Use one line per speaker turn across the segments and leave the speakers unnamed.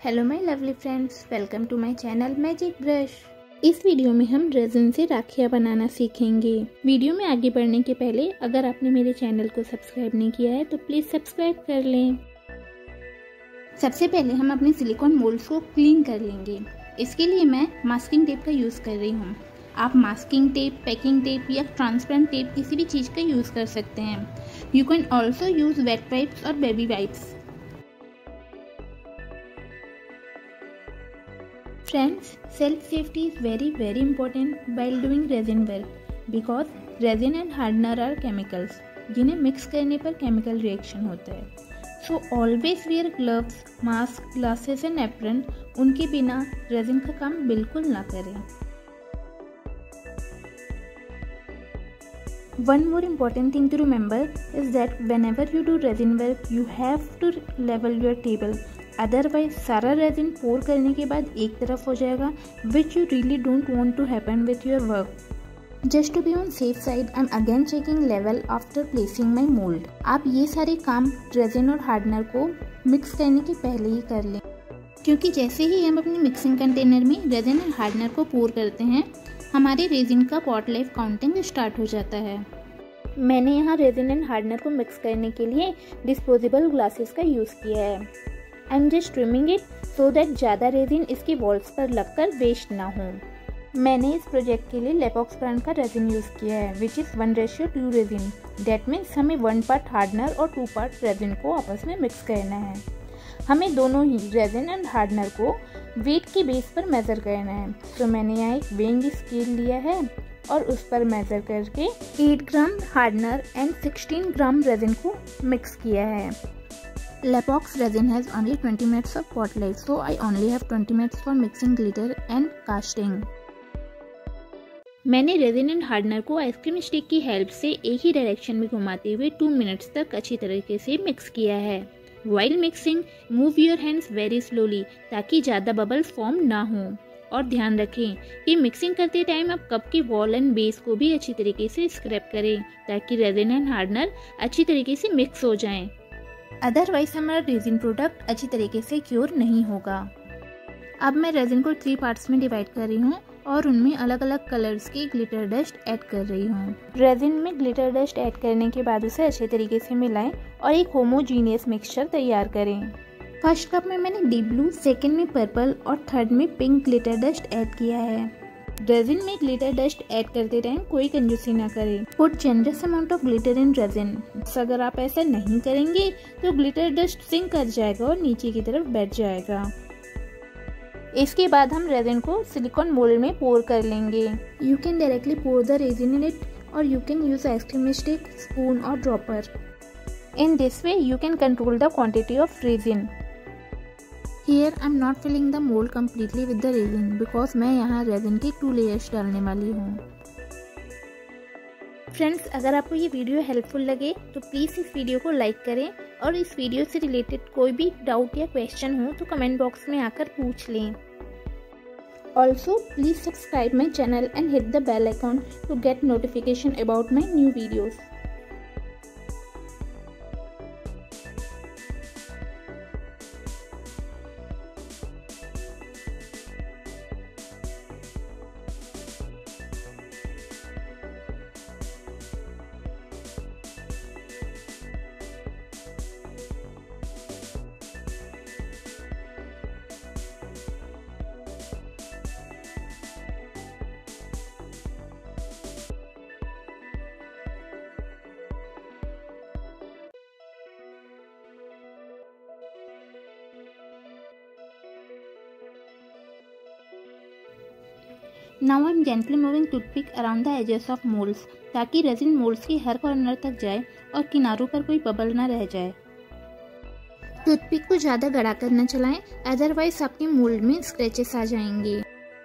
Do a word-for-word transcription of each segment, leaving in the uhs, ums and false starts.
Hello my lovely friends, welcome to my channel magic brush. इस video में हम resin से राखियाँ बनाना सीखेंगे। वीडियो में आगे बढ़ने के पहले अगर आपने मेरे चैनल को सब्सक्राइब नहीं किया है तो प्लीज़ सब्सक्राइब कर लें। सबसे पहले हम अपने सिलिकॉन मोल्ड्स को क्लीन कर लेंगे। इसके लिए मैं मास्किंग टेप का यूज़ कर रही हूँ। आप मास्किंग टेप, पैकिंग टेप या ट्रांसपेरेंट टेप किसी भी चीज़ का यूज़ कर सकते हैं। You can also use wet wipes और baby wipes. Friends, self-safety is very very important while doing resin work because resin and hardener are chemicals जिन्हें मिक्स करने पर केमिकल रिएक्शन होता है। So always wear gloves, mask, glasses and apron। उनके बिना resin का काम बिल्कुल ना करें। One more important thing to remember is that whenever you do resin work, you have to level your table। Otherwise सारा रेजिन पोर करने के बाद एक तरफ हो जाएगा, which you really don't want to happen with your work. Just to be on safe side I am again checking level after placing my mold. आप ये सारे काम रेजिन और हार्डनर को मिक्स करने के पहले ही कर लें, क्योंकि जैसे ही हम अपनी मिक्सिंग कंटेनर में रेजिन और हार्डनर को पोर करते हैं हमारे रेजिन का पॉट लाइफ काउंटिंग स्टार्ट हो जाता है। मैंने यहाँ रेजिन एंड हार्डनर को मिक्स करने के लिए डिस्पोजेबल ग्लासेस का यूज़ किया है। I am just trimming it so that ज़्यादा रेजिन इसकी वॉल्स पर लगकर वेस्ट ना हो। मैंने इस प्रोजेक्ट के लिए लेपॉक्स ब्रांड का रेजिन यूज़ किया है which is one ratio two resin. That means हमें वन पार्ट हार्डनर और टू पार्ट रेजिन को आपस में मिक्स करना है। हमें दोनों ही रेजिन एंड हार्डनर को वेट के बेस पर मेज़र करना है। तो मैंने यहाँ एक वेइंग स्केल लिया है और उस पर मेज़र करके eight gram hardener and sixteen gram resin को मिक्स किया है। Lepox resin has only twenty minutes of pot life, so I only have twenty minutes for mixing glitter and casting। मैंने रेजिन एंड हार्डनर को ice cream stick की help से एक ही direction में घुमाते हुए टू मिनट्स तक अच्छी तरीके से मिक्स किया है। While mixing, move your hands very slowly ताकि ज़्यादा बबल्स फॉर्म ना हो। और ध्यान रखें कि मिक्सिंग करते टाइम आप कप की वॉल एंड बेस को भी अच्छी तरीके से स्क्रैप करें ताकि रेजिन एंड हार्डनर अच्छी तरीके से मिक्स हो जाएं। अदरवाइज हमारा रेजिन प्रोडक्ट अच्छी तरीके से क्योर नहीं होगा। अब मैं रेजिन को थ्री पार्ट्स में डिवाइड कर रही हूँ और उनमें अलग अलग कलर्स की ग्लिटर डस्ट ऐड कर रही हूँ। रेजिन में ग्लिटर डस्ट ऐड करने के बाद उसे अच्छे तरीके से मिलाएं और एक होमोजीनियस मिक्सचर तैयार करें। फर्स्ट कप में मैंने डीप ब्लू, सेकेंड में पर्पल और थर्ड में पिंक ग्लिटर डस्ट ऐड किया है। रेजिन में ग्लिटर डस्ट ऐड करते टाइम कोई कंजूसी ना करें। Put generous amount of glitter in resin. अगर आप ऐसा नहीं करेंगे तो ग्लिटर डस्ट सिंक कर जाएगा और नीचे की तरफ बैठ जाएगा। इसके बाद हम रेजिन को सिलिकॉन मोल्ड में पोर कर लेंगे। You can directly pour the resin in it और you can use ice cream stick, spoon और dropper. In this way you can control the quantity of resin. Here I am not filling the mold completely with the resin because मैं यहाँ resin के two layers डालने वाली हूँ। Friends, अगर आपको ये वीडियो हेल्पफुल लगे तो प्लीज़ इस वीडियो को लाइक करें और इस वीडियो से रिलेटेड कोई भी डाउट या क्वेश्चन हो तो कमेंट बॉक्स में आकर पूछ लें। Also please subscribe my channel and hit the bell icon to get notification about my new videos. Now I am gently moving toothpick around the edges of molds ताकि resin molds के हर corner तक जाए और किनारों पर कोई bubble ना रह जाए। टूथपिक को ज़्यादा गड़ा कर न चलाएं, अदरवाइज आपके मोल्ड में स्क्रैचेस आ जाएंगे।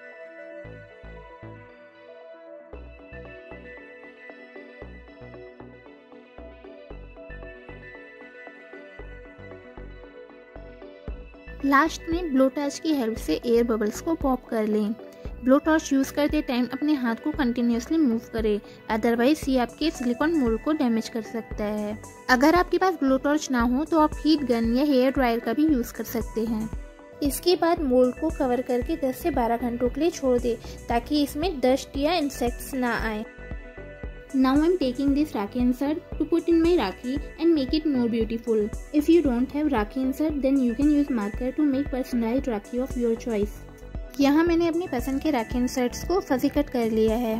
लास्ट में ब्लो टॉर्च की हेल्प से एयर बबल्स को पॉप कर लें। ब्लो टॉर्च यूज़ करते टाइम अपने हाथ को कंटिन्यूसली मूव करें, अदरवाइज ये आपके सिलिकॉन मोल्ड को डैमेज कर सकता है। अगर आपके पास ब्लो टॉर्च ना हो तो आप हीट गन या हेयर ड्रायर का भी यूज़ कर सकते हैं। इसके बाद मोल्ड को कवर करके दस से बारह घंटों के लिए छोड़ दें ताकि इसमें डस्ट या इंसेक्ट्स ना आए। Now I'm taking this Rakhi insert to put in my Rakhi and make it more beautiful. If you don't have Rakhi insert, then you can use marker to make personalized Rakhi of your choice. यहाँ मैंने अपनी पसंद के rakhi inserts को fussy cut कर लिया है।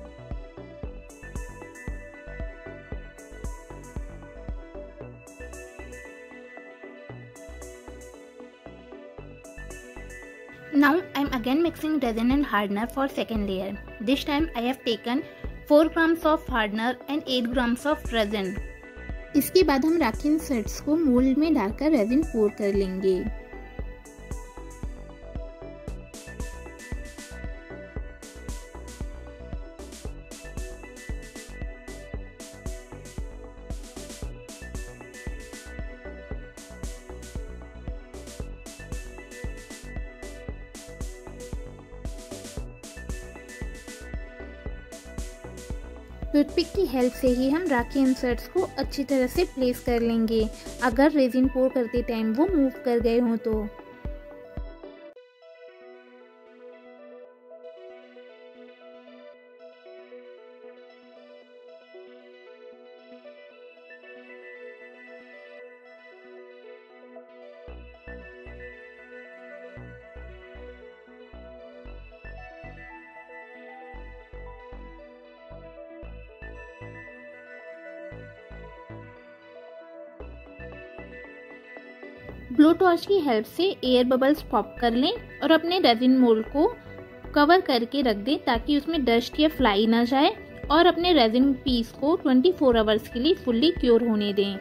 Now I'm again mixing resin and hardener for second layer. This time I have taken four grams of hardener and eight grams of resin. इसके बाद हम राखी इंसर्ट्स को मोल्ड में डालकर रेजिन पोर कर लेंगे। टूथपिक की हेल्प से ही हम राखी इंसर्ट्स को अच्छी तरह से प्लेस कर लेंगे अगर रेजिन पोर करते टाइम वो मूव कर गए हों तो। ब्लो टॉर्च की हेल्प से एयर बबल्स पॉप कर लें और अपने रेजिन मोल्ड को कवर करके रख दें ताकि उसमें डस्ट या फ्लाई ना जाए, और अपने रेजिन पीस को चौबीस आवर्स के लिए फुल्ली क्योर होने दें।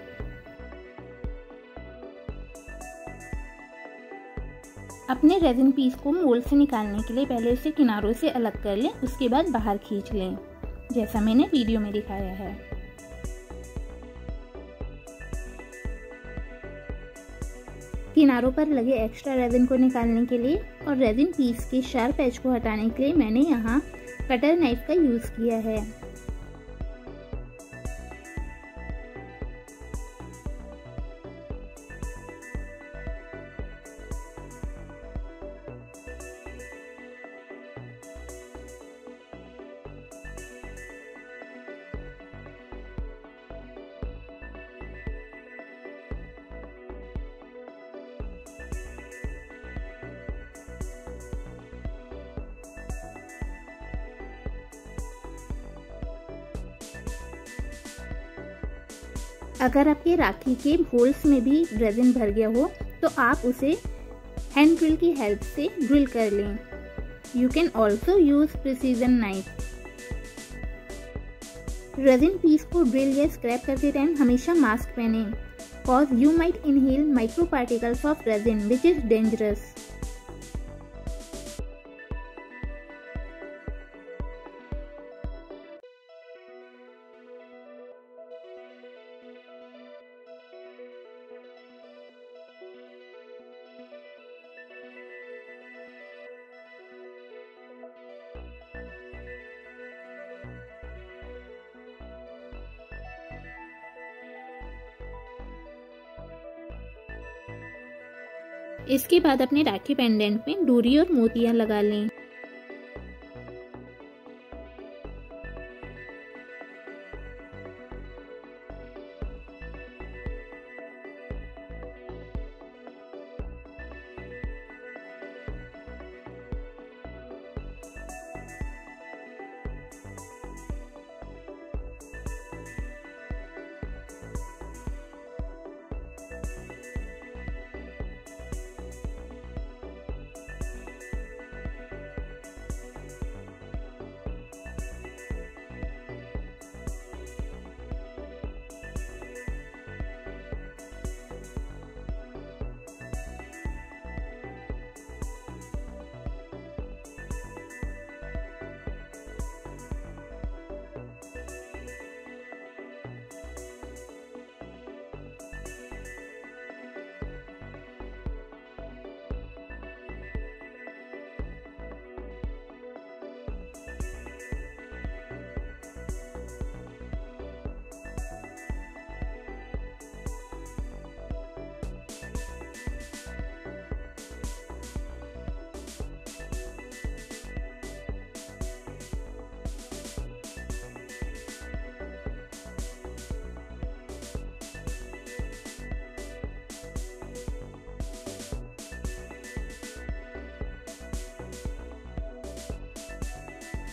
अपने रेजिन पीस को मोल्ड से निकालने के लिए पहले इसे किनारों से अलग कर लें, उसके बाद बाहर खींच लें जैसा मैंने वीडियो में दिखाया है। किनारों पर लगे एक्स्ट्रा रेजिन को निकालने के लिए और रेजिन पीस के शार्प एज को हटाने के लिए मैंने यहाँ कटर नाइफ का यूज़ किया है। अगर आपके राखी के होल्स में भी रेजिन भर गया हो तो आप उसे हैंड ड्रिल की हेल्प से ड्रिल कर लें। You can also use precision knife. Resin piece को ड्रिल या स्क्रैप करते टाइम हमेशा मास्क पहने, cause you might inhale micro particles of resin which is dangerous. इसके बाद अपने राखी पेंडेंट में डोरी और मोतियां लगा लें।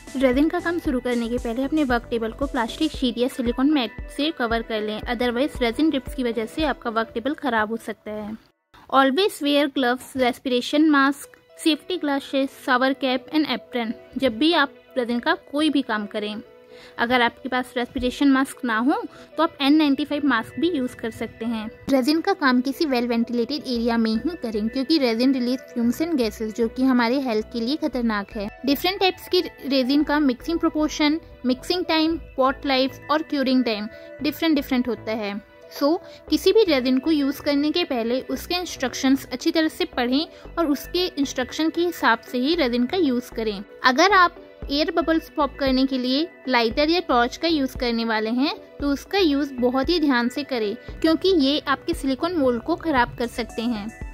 रेजिन का काम शुरू करने के पहले अपने वर्क टेबल को प्लास्टिक शीट या सिलिकॉन मैट से कवर कर लें, अदरवाइज रेजिन ड्रिप्स की वजह से आपका वर्क टेबल खराब हो सकता है। Always wear gloves, respiration mask, safety glasses, shower cap and apron जब भी आप रेजिन का कोई भी काम करें। अगर आपके पास रेस्पिरेशन मास्क ना हो तो आप एन नाइंटी फाइव मास्क भी यूज़ कर सकते हैं। रेजिन का काम किसी वेल वेंटिलेटेड एरिया में ही करें, क्योंकि resin release fumes and gases जो कि हमारे हेल्थ के लिए खतरनाक है। डिफरेंट टाइप्स की रेजिन का mixing proportion, mixing time, pot life और क्यूरिंग टाइम डिफरेंट डिफरेंट होता है। सो so, किसी भी रेजिन को यूज़ करने के पहले उसके इंस्ट्रक्शंस अच्छी तरह से पढ़ें और उसके इंस्ट्रक्शन के हिसाब से ही रेजिन का यूज़ करें। अगर आप एयर बबल्स पॉप करने के लिए लाइटर या टॉर्च का यूज़ करने वाले हैं तो उसका यूज़ बहुत ही ध्यान से करें, क्योंकि ये आपके सिलिकॉन मोल्ड को ख़राब कर सकते हैं।